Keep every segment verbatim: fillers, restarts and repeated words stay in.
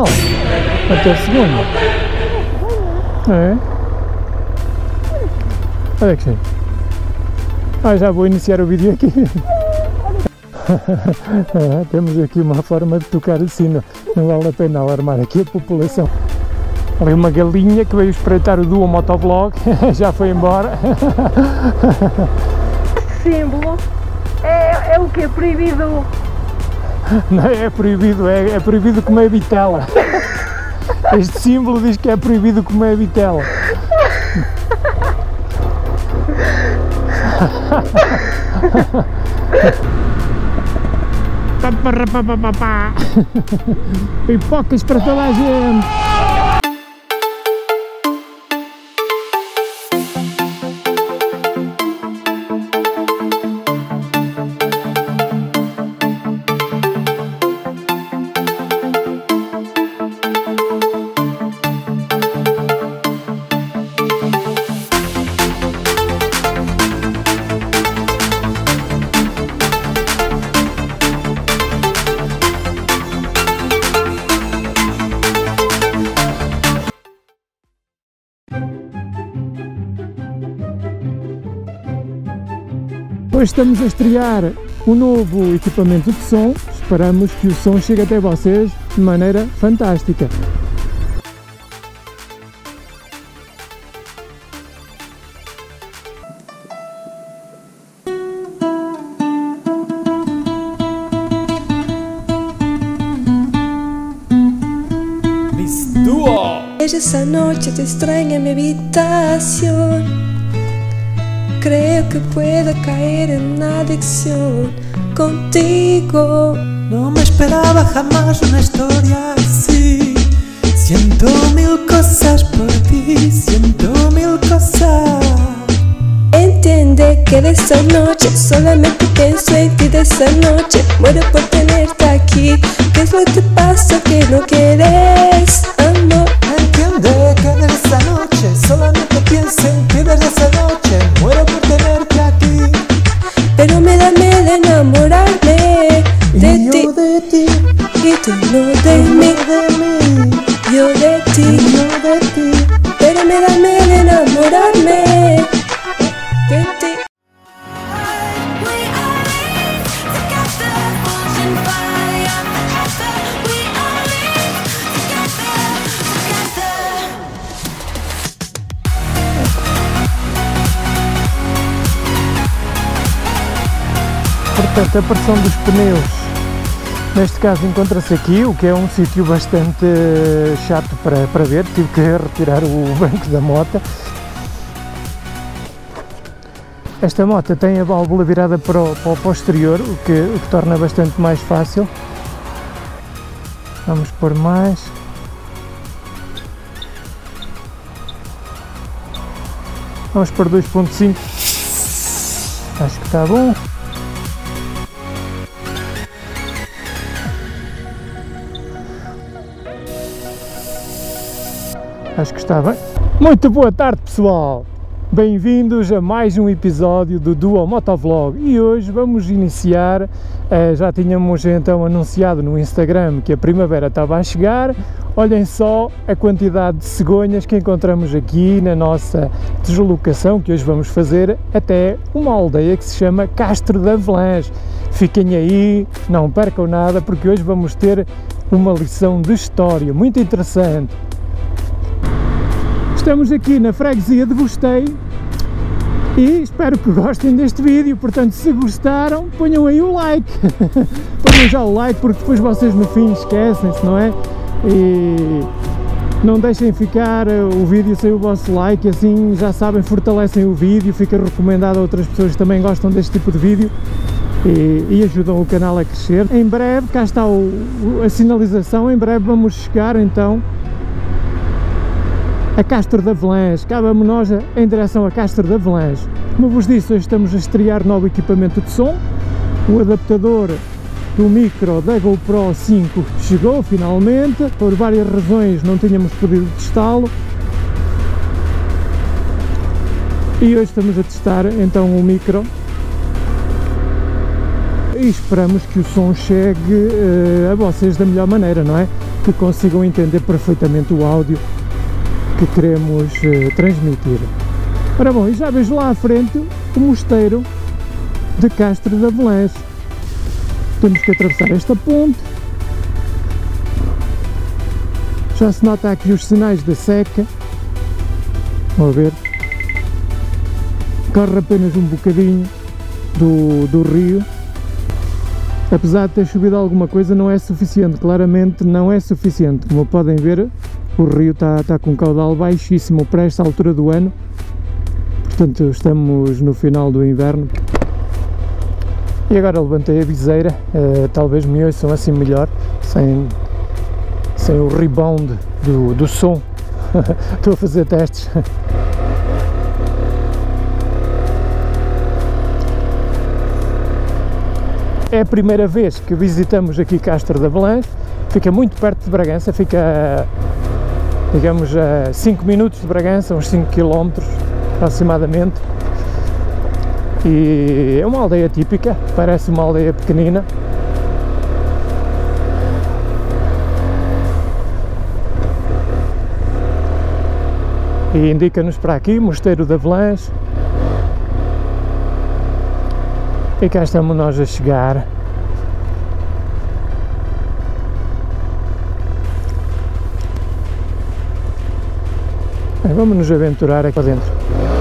Até a segunda. É? Olha que sim. Ah, já vou iniciar o vídeo aqui. É, temos aqui uma forma de tocar o sino. Não vale a pena alarmar aqui a população. Ali uma galinha que veio espreitar o Duo Motovlog. Já foi embora. Este símbolo é, é o que? Proibido? Não é proibido, é, é proibido comer vitela. Este símbolo diz que é proibido comer vitela. Pipocas para toda a gente. Hoje estamos a estrear um novo equipamento de som. Esperamos que o som chegue até vocês de maneira fantástica. Esa noche te extraña mi habitación. Creo que pueda caer en adicción contigo. No me esperaba jamás una historia así. Siento mil cosas por ti, siento mil cosas. Entiende que de esa noche solamente pienso en ti. De esa noche muero por tenerte aquí. ¿Qué es lo que pasa que no quieres, amor? Entiende que de esa noche solamente pienso en ti. Desde esa noche muero por tenerte aquí. Pero me da miedo enamorarme de y ti. Yo de ti. Y tú no de mí. de mí. Yo de ti. Y yo de ti. Pero me da miedo enamorarme de ti. Portanto, a pressão dos pneus, neste caso, encontra-se aqui, o que é um sítio bastante chato para, para ver. Tive que retirar o banco da moto. Esta moto tem a válvula virada para o, para o posterior, o que, o que torna bastante mais fácil. Vamos pôr mais. Vamos pôr dois ponto cinco. Acho que está bom. Acho que está bem. Muito boa tarde, pessoal! Bem-vindos a mais um episódio do Duo Motovlog e hoje vamos iniciar, eh, já tínhamos então anunciado no Instagram que a primavera estava a chegar. Olhem só a quantidade de cegonhas que encontramos aqui na nossa deslocação, que hoje vamos fazer até uma aldeia que se chama Castro de Avelange. Fiquem aí, não percam nada, porque hoje vamos ter uma lição de história muito interessante. Estamos aqui na freguesia de Gostei e espero que gostem deste vídeo. Portanto, se gostaram, ponham aí o like. Ponham já o like, porque depois vocês no fim esquecem-se, não é? E não deixem ficar o vídeo sem o vosso like, assim já sabem, fortalecem o vídeo, fica recomendado a outras pessoas que também gostam deste tipo de vídeo e, e ajudam o canal a crescer. Em breve, cá está o, a sinalização, em breve vamos chegar então a Castro de Avelange. Cá vamos nós em direção a Castro de Avelange. Como vos disse, hoje estamos a estrear novo equipamento de som. O adaptador do micro da GoPro cinco chegou finalmente. Por várias razões não tínhamos podido testá-lo. E hoje estamos a testar então o micro. E esperamos que o som chegue uh, a vocês da melhor maneira, não é? que consigam entender perfeitamente o áudio que queremos uh, transmitir. Ora bom, e já vejo lá à frente o mosteiro de Castro de Avelães. Temos que atravessar esta ponte. Já se nota aqui os sinais da seca. Vão ver. Corre apenas um bocadinho do, do rio. Apesar de ter chovido alguma coisa, não é suficiente. Claramente não é suficiente. Como podem ver, o rio está, está com um caudal baixíssimo para esta altura do ano. Portanto, estamos no final do inverno. E agora levantei a viseira, uh, talvez me ouçam assim melhor, sem, sem o rebound do, do som. Estou a fazer testes. É a primeira vez que visitamos aqui Castro de Avelães. Fica muito perto de Bragança, fica, digamos, a cinco minutos de Bragança, uns cinco quilómetros aproximadamente. E é uma aldeia típica, parece uma aldeia pequenina. E indica-nos para aqui, Mosteiro de Avelães. E cá estamos nós a chegar. Bem, vamos nos aventurar aqui para dentro.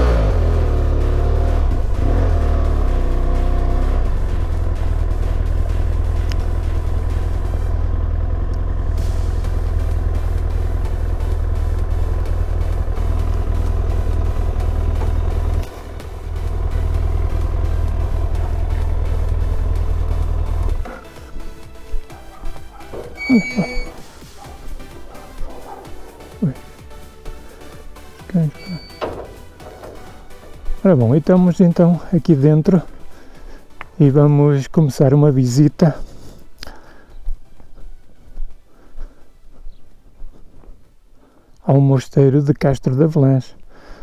Ora bom, estamos então aqui dentro e vamos começar uma visita ao mosteiro de Castro de Avelães.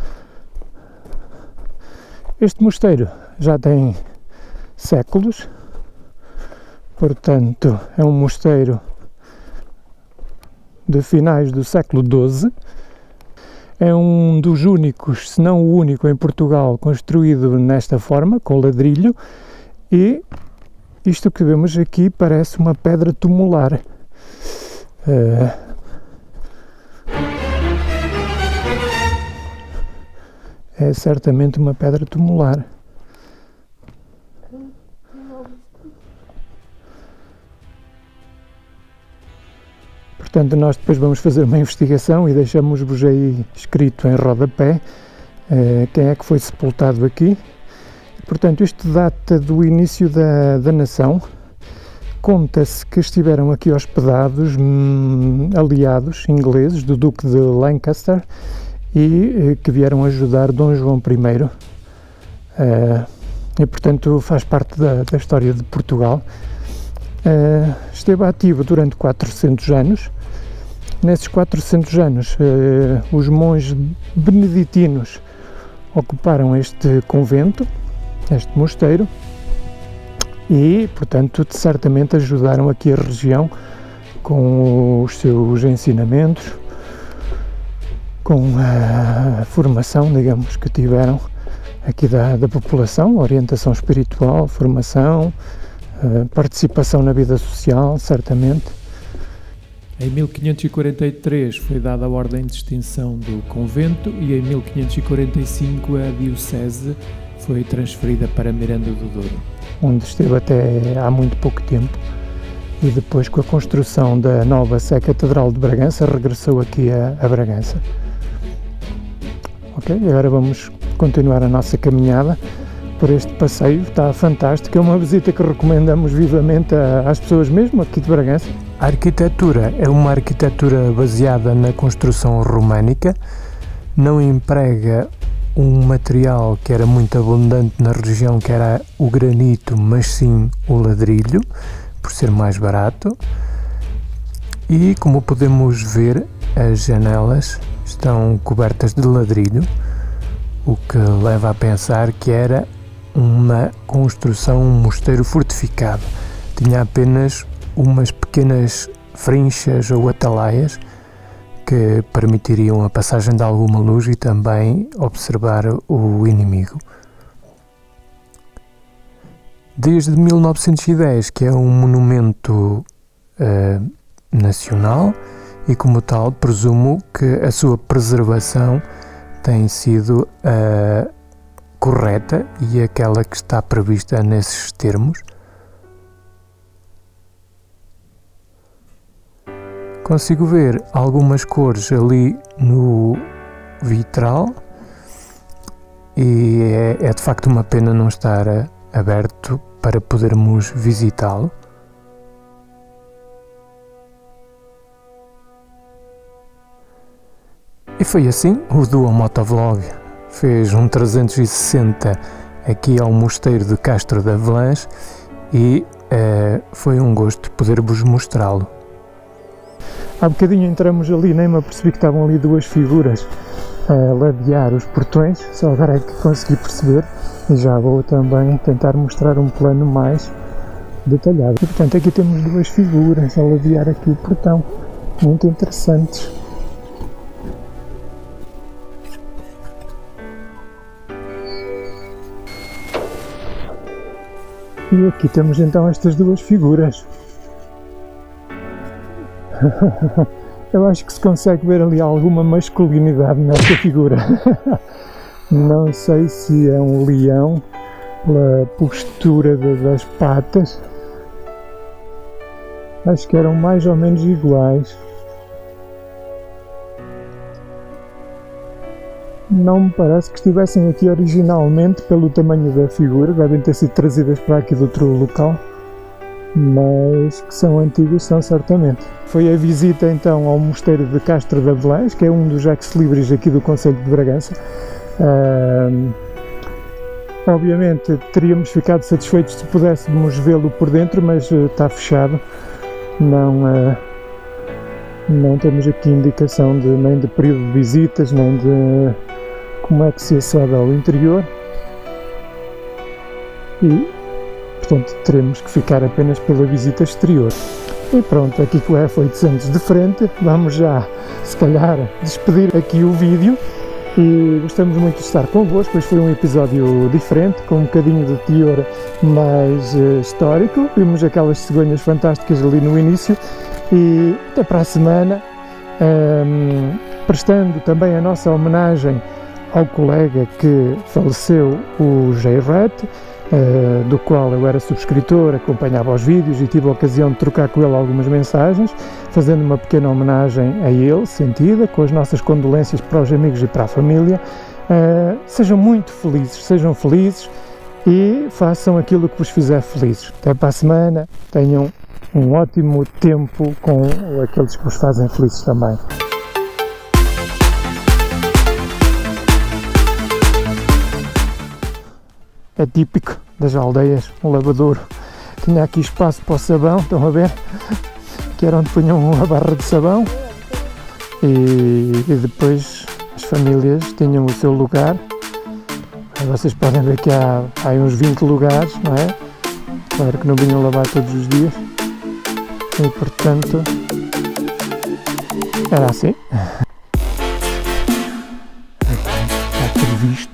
Este mosteiro já tem séculos, portanto é um mosteiro de finais do século doze. É um dos únicos, se não o único em Portugal, construído nesta forma, com ladrilho, e isto que vemos aqui parece uma pedra tumular. Uh, é certamente uma pedra tumular. Portanto, nós depois vamos fazer uma investigação e deixamos-vos aí escrito em rodapé eh, quem é que foi sepultado aqui. Portanto, isto data do início da, da nação. Conta-se que estiveram aqui hospedados hum, aliados ingleses do Duque de Lancaster e eh, que vieram ajudar Dom João I. Eh, e, portanto, faz parte da, da história de Portugal. Uh, esteve ativo durante quatrocentos anos. Nesses quatrocentos anos, uh, os monges beneditinos ocuparam este convento, este mosteiro, e, portanto, certamente ajudaram aqui a região com os seus ensinamentos, com a formação, digamos, que tiveram aqui da, da população, orientação espiritual, formação, Uh, participação na vida social, certamente. Em mil quinhentos e quarenta e três foi dada a ordem de extinção do convento e em mil quinhentos e quarenta e cinco a diocese foi transferida para Miranda do Douro, onde esteve até há muito pouco tempo, e depois, com a construção da nova Sé Catedral de Bragança, regressou aqui a, a Bragança. Ok, agora vamos continuar a nossa caminhada por este passeio. Está fantástico, é uma visita que recomendamos vivamente às pessoas mesmo aqui de Bragança. A arquitetura é uma arquitetura baseada na construção românica, não emprega um material que era muito abundante na região, que era o granito, mas sim o ladrilho, por ser mais barato. E, como podemos ver, as janelas estão cobertas de ladrilho, o que leva a pensar que era uma construção, um mosteiro fortificado. Tinha apenas umas pequenas frinchas ou atalaias que permitiriam a passagem de alguma luz e também observar o inimigo. Desde mil novecentos e dez que é um monumento uh, nacional e, como tal, presumo que a sua preservação tem sido uh, correta e aquela que está prevista nesses termos. Consigo ver algumas cores ali no vitral e é, é de facto uma pena não estar uh, aberto para podermos visitá-lo. E foi assim, o Duo Motovlog fez um trezentos e sessenta aqui ao Mosteiro de Castro de Avelange e uh, foi um gosto poder-vos mostrá-lo. Há bocadinho entramos ali, nem me apercebi que estavam ali duas figuras a ladear os portões, só agora é que consegui perceber e já vou também tentar mostrar um plano mais detalhado. E, portanto, aqui temos duas figuras a ladear aqui o portão, muito interessantes. E aqui temos então estas duas figuras. Eu acho que se consegue ver ali alguma masculinidade nesta figura. Não sei se é um leão, pela postura de, das patas. Acho que eram mais ou menos iguais. Não me parece que estivessem aqui originalmente pelo tamanho da figura, devem ter sido trazidas para aqui de outro local, mas que são antigas, são certamente. Foi a visita então ao Mosteiro de Castro de Avelange, que é um dos ex-libris aqui do concelho de Bragança. Uh, obviamente teríamos ficado satisfeitos se pudéssemos vê-lo por dentro, mas uh, está fechado, não, uh, não temos aqui indicação de, nem de período de visitas, nem de como é que se acede ao interior e, portanto, teremos que ficar apenas pela visita exterior. E pronto, aqui com o F oitocentos de frente, vamos já, se calhar, despedir aqui o vídeo e gostamos muito de estar convosco. Este foi um episódio diferente, com um bocadinho de teor mais uh, histórico. Vimos aquelas cegonhas fantásticas ali no início e até para a semana, um, prestando também a nossa homenagem ao colega que faleceu, o J-Rat, Uh, do qual eu era subscritor, acompanhava os vídeos e tive a ocasião de trocar com ele algumas mensagens, fazendo uma pequena homenagem a ele, sentida, com as nossas condolências para os amigos e para a família. Uh, sejam muito felizes, sejam felizes e façam aquilo que vos fizer felizes. Até para a semana, tenham um ótimo tempo com aqueles que vos fazem felizes também. É típico das aldeias, um lavadouro. Tinha aqui espaço para o sabão, estão a ver? Que era onde punham uma barra de sabão. E, e depois as famílias tinham o seu lugar. Vocês podem ver que há, há uns vinte lugares, não é? Claro que não vinham lavar todos os dias. E portanto, era assim. Está tudo visto.